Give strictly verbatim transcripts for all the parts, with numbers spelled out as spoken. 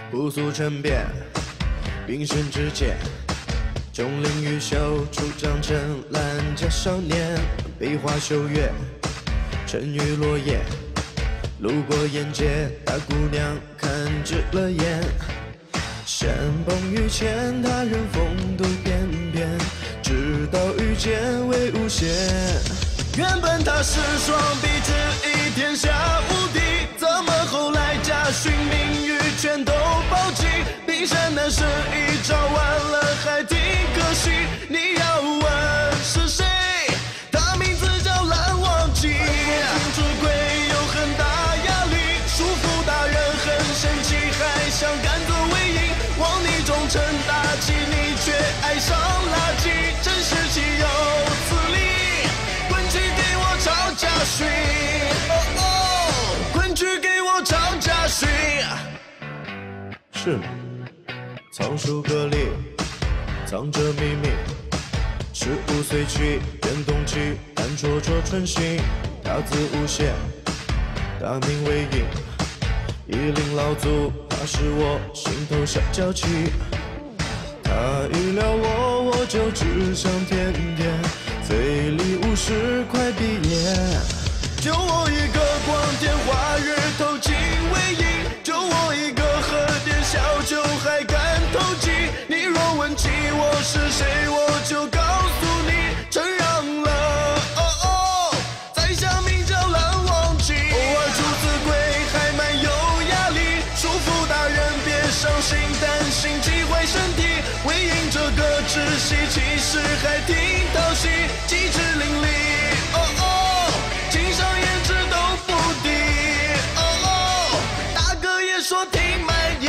朴素沉淀，冰神之剑，钟灵毓秀出张成兰家少年，壁花秋月，沉鱼落雁，路过沿街，大姑娘看直了眼。山崩于前，他人风度翩翩，直到遇见为无限。原本他是双臂之一，天下无敌，怎么后来家训名誉全都抛弃？冰山难舍一招完了还挺可惜。你要问是谁？他名字叫蓝忘机。出轨有很大压力，束缚大人很生气，还想赶走为营，往你忠诚大气，你却爱上垃圾，真是岂有此理！滚去给我抄家训，哦哦，滚去给我抄家训。是吗？藏书阁里藏着秘密，十五岁起变动起，但灼灼春心，大字无限，大名为营，一领老祖，他是我心头小娇妻。他一撩我，我就只想甜甜，嘴里无事快闭眼。就我一个光天化日投进为营，就我一个喝点小酒还敢投机。你若问起我是谁，我就告诉你，承让了。哦哦，在下名叫蓝忘机，偶尔出自贵还蛮有压力，束缚大人别伤心，担心击坏身体。为营这个窒息，其实还挺讨喜，机智伶俐。哦哦。情商颜值都不低，哦哦，大哥也说挺满意。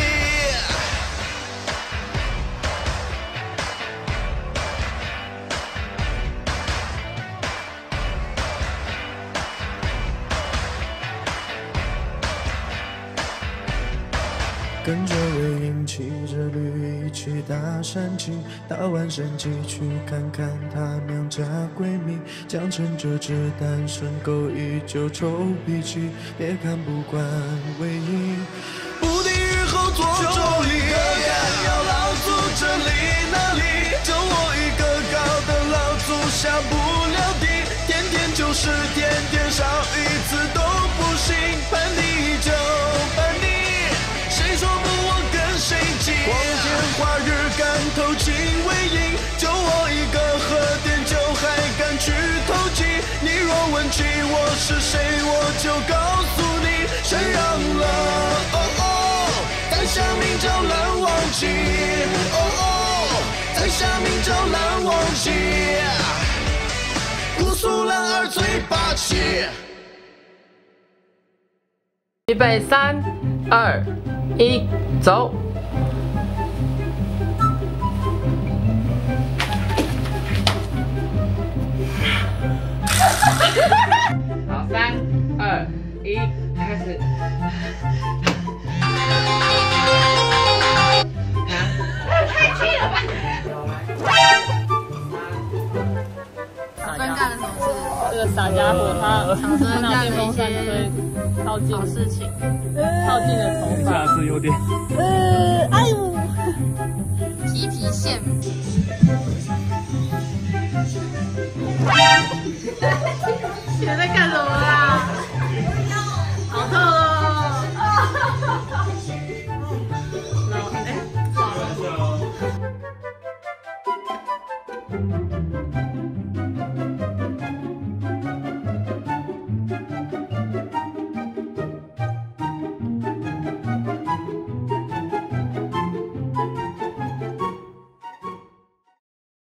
跟着魏营骑着驴一起打山鸡，打完山鸡去看看他娘家闺蜜，江城这只单身狗依旧臭脾气，别看不惯魏营，不定日后做妯娌。要老祖这里那里，就我一个高的老祖下不了地，天天就是天天少一次都不行，叛逆就叛逆。谁说不我跟谁急？光天化日敢投进为营，就我一个喝点酒还敢去投机。你若问起我是谁，我就告诉你，承让了。哦哦，在下名叫蓝忘机。哦哦，在下名叫蓝忘机。姑苏蓝儿最霸气。 预备，三、二、一，走！好，三、二、一，开始。 太气了吧！分干了什么事？ 这个傻家伙他他拿电风扇吹靠近事情， 靠近的头发， 下次有点呃，哎呦， 皮皮馅。